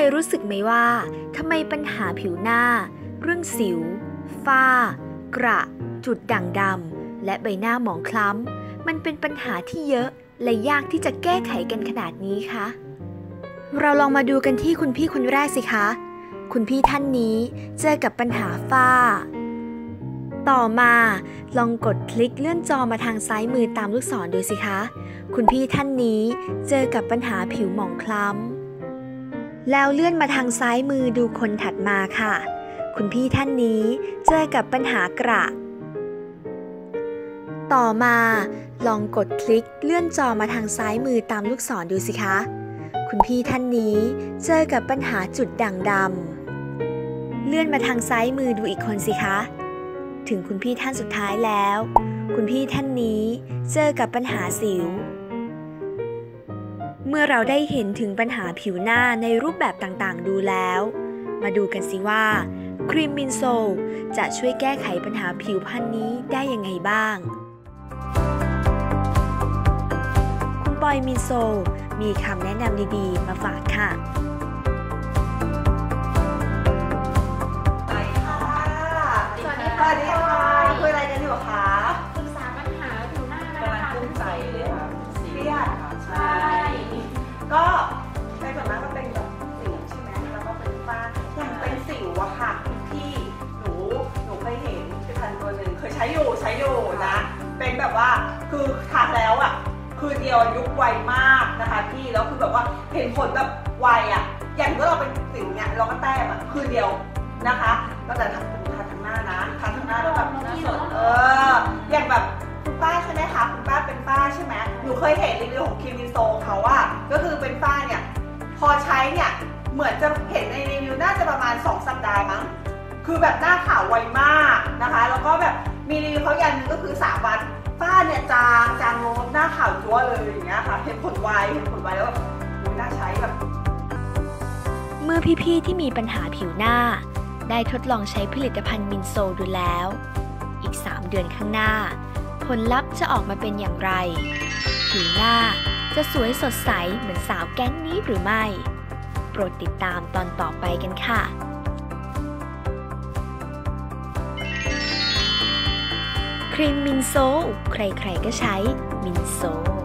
รู้สึกไหมว่าทำไมปัญหาผิวหน้าเรื่องสิวฝ้ากระจุดด่างดำและใบหน้าหมองคล้ำมันเป็นปัญหาที่เยอะและยากที่จะแก้ไขกันขนาดนี้คะเราลองมาดูกันที่คุณพี่คนแรกสิคะคุณพี่ท่านนี้เจอกับปัญหาฝ้าต่อมาลองกดคลิกเลื่อนจอมาทางซ้ายมือตามลูกศรดูสิคะคุณพี่ท่านนี้เจอกับปัญหาผิวหมองคล้ำแล้วเลื่อนมาทางซ้ายมือดูคนถัดมาค่ะคุณพี่ท่านนี้เจอกับปัญหากระต่อมาลองกดคลิกเลื่อนจอมาทางซ้ายมือตามลูกศรดูสิคะคุณพี่ท่านนี้เจอกับปัญหาจุดด่างดำเลื่อนมาทางซ้ายมือดูอีกคนสิคะถึงคุณพี่ท่านสุดท้ายแล้วคุณพี่ท่านนี้เจอกับปัญหาสิวเมื่อเราได้เห็นถึงปัญหาผิวหน้าในรูปแบบต่างๆดูแล้วมาดูกันสิว่าครีมมินโซจะช่วยแก้ไขปัญหาผิวพรรณนี้ได้ยังไงบ้างคุณปอยมินโซมีคำแนะนำดีๆมาฝากค่ะสวัสดีค่ะคุยอะไรกันอยู่คะปรึกษาปัญหาผิวหน้านะคะกำลังกุ้งใจเลยค่ะเครียดใช่ก็ในส่วนมากก็เป็นแบบสิวใช่ไหมแล้วก็เป็นฝ้าอย่างเป็นสิวอะค่ะที่หนูเคยเห็นผลิตภัณฑ์ตัวหนึ่งเคยใช้อยู่นะเป็นแบบว่าคือทานแล้วอะคืนเดียวยุบไวมากนะคะพี่แล้วคือแบบว่าเห็นผลแบบไวอะอย่างเมื่อเราเป็นสิวเนี่ยเราก็แต้มอะคืนเดียวนะคะตั้งแต่ทาทั้งหน้านะทาทั้งหน้าแล้วแบบหน้าสดอย่างแบบคุณป้าใช่ไหมคะคุณป้าเป็นฝ้าใช่ไหมหนูเคยเห็นรีวิวของคิมมินโซเขาอะก็คือเป็นฝ้าเนี่ยพอใช้เนี่ยเหมือนจะเห็นในรีวิวน่าจะประมาณ2 สัปดาห์มั้งคือแบบหน้าขาวไวมากนะคะแล้วก็แบบมีรีวิวเขาอย่างนึงก็คือ3 วันฝ้าเนี่ยจางลงหน้าขาวจั๊วเลยอย่างเงี้ยค่ะเห็นผลไวแล้วแบบน่าใช้แบบเมื่อพี่ๆที่มีปัญหาผิวหน้าได้ทดลองใช้ผลิตภัณฑ์มินโซดูแล้วอีก3 เดือนข้างหน้าผลลัพธ์จะออกมาเป็นอย่างไรผิวหน้าจะสวยสดใสเหมือนสาวแก๊งนี้หรือไม่โปรดติดตามตอนต่อไปกันค่ะครีมมินโซใครๆก็ใช้มินโซ